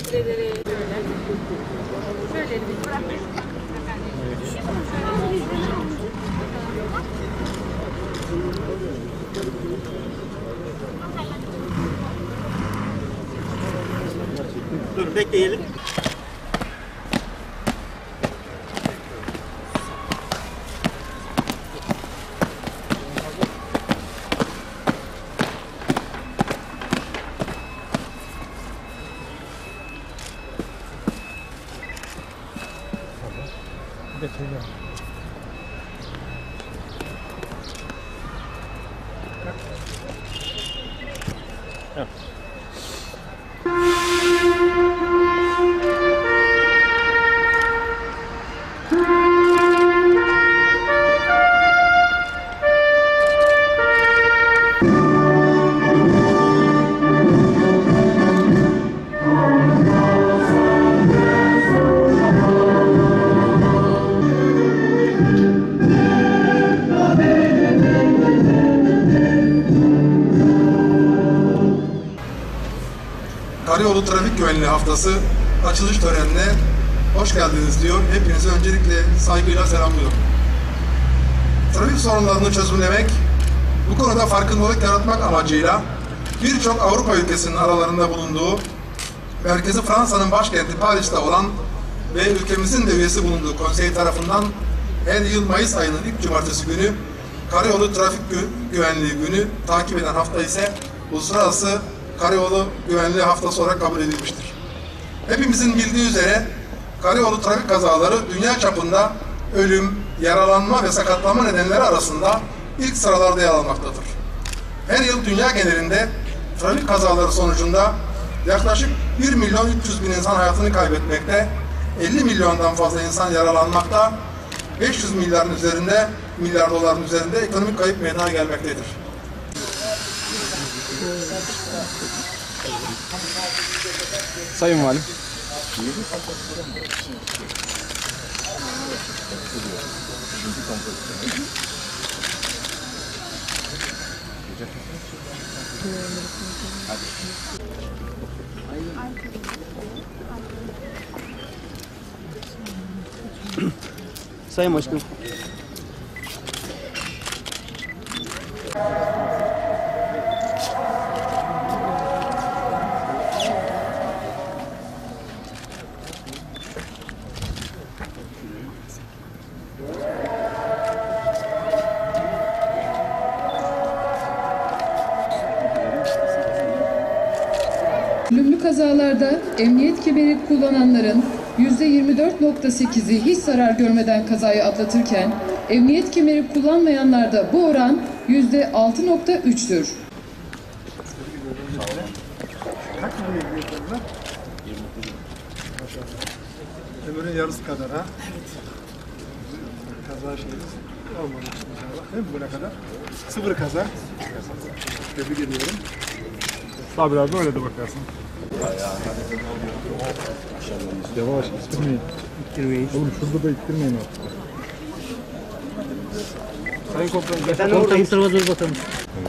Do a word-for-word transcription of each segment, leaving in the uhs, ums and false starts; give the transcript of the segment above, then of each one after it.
Teşekkür ederim. Şöyle. Şöyle bir bırakın. Dur bekleyelim. Evet. Karayolu Trafik Güvenliği Haftası açılış törenine hoş geldiniz diyor. Hepinizi öncelikle saygıyla selamlıyorum. Trafik sorunlarını çözümlemek, bu konuda farkındalık yaratmak amacıyla birçok Avrupa ülkesinin aralarında bulunduğu, merkezi Fransa'nın başkenti Paris'te olan ve ülkemizin de üyesi bulunduğu konsey tarafından her yıl Mayıs ayının ilk cumartesi günü Karayolu Trafik Gü Güvenliği Günü, takip eden hafta ise Uluslararası Karayolu Güvenliği Haftası olarak kabul edilmiştir. Hepimizin bildiği üzere karayolu trafik kazaları dünya çapında ölüm, yaralanma ve sakatlanma nedenleri arasında ilk sıralarda yer almaktadır. Her yıl dünya genelinde trafik kazaları sonucunda yaklaşık bir milyon üç yüz bin insan hayatını kaybetmekte, elli milyondan fazla insan yaralanmakta, beş yüz milyarın üzerinde, milyar doların üzerinde ekonomik kayıp meydana gelmektedir. Sayın Valim. Sayın Başkanım. Ölümlü kazalarda emniyet kemeri kullananların yüzde yirmi dört nokta sekizi hiç zarar görmeden kazayı atlatırken, emniyet kemeri kullanmayanlarda bu oran yüzde altı nokta üç'tür. Ömrün yarısı kadar ha? Evet. Kaza şeyimiz olmadı inşallah. Değil mi bugüne kadar? Sıfır kaza. Tebrik ediyorum. Sabir abi öyle de bakarsın. Yavaş, ittirmeyin. İttirmeyin. Oğlum şurada da ittirmeyin artık. Sayın Komutanım. Efendim oradayız. Dur bakalım. Evet.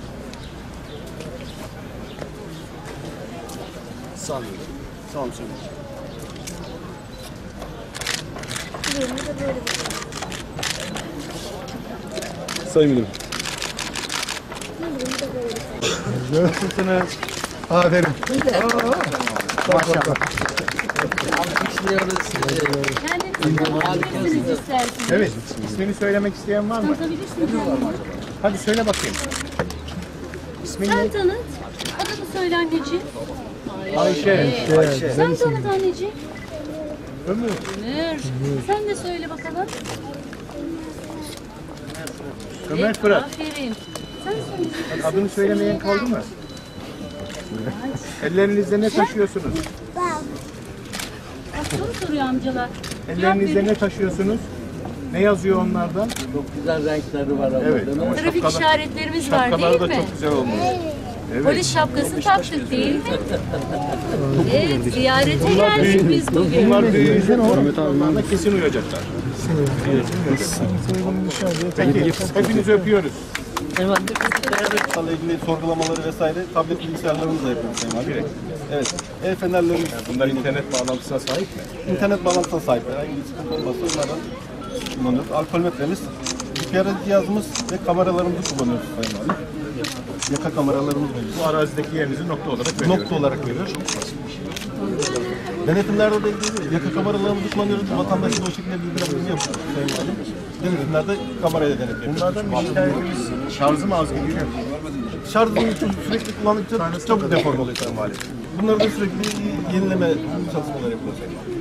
Sağ olun. Sağ olun. Sayın Müdürüm. Nasılsınız? Aferin. Maşallah. Alkışlıyoruz sizi. Kendinizi istersiniz. Evet. İsmini söylemek isteyen var mı? Hadi söyle bakayım. İsmin Sen ne? tanıt. Adını söyle anneciğim. Ayşe. Ayşe. Sen tanıt anneciğim. Ömür. Ömür. Sen de söyle bakalım. Ömer Fırat. Aferin. Sen söyle. Adını söylemeyen kaldı mı? Ellerinizde ne taşıyorsunuz? Soru soruyor amcalar. Ellerinizde ne taşıyorsunuz? Ne yazıyor onlardan? Çok güzel renkleri var ama. Evet. Ama Trafik şapkalar- işaretlerimiz var Şapkalar değil da mi? çok güzel olmuş. Evet. Polis şapkası taktık değil mi? Evet, ziyarete Bunlar geldik büyük- biz bugün. Bunlar büyüyünce onlarla kesin uyacaklar. Peki, hepinizi öpüyoruz. Bunlarla ilgili sorgulamaları vesaire tablet bilgisayarlarımızla yapıyoruz Sayın Valim. Evet. El fenerlerimiz. Bunlar internet bağlantısına sahip mi? İnternet bağlantısına sahip. Herhangi bir sıkıntı olmazsa bunlardan kullanıyoruz. Alkolmetremiz, G P R cihazımız ve kameralarımızı kullanıyoruz Sayın Valim. Yaka kameralarımız mevcut. Bu arazideki yerinizi nokta olarak veriyoruz. Nokta olarak veriyoruz. Denetimlerde de yaka kameralarımızı kullanıyoruz. Vatandaşın o şekilde bilgilendirme yapıyoruz Sayın Valim. Denetimlerde kamerayla denetim yapıyoruz. Bunlardan bir şikayetimiz şarjı mı az geliyor? Şarjını sürekli kullandıkça çok deform oluyor Sayın Valim. Bunları da sürekli yenileme çalışmaları yapıyoruz Sayın Valim.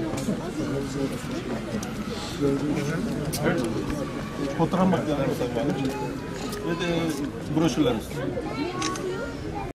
Fotoğraf makinelerimiz Sayın Valim. Ve de broşürlerimiz.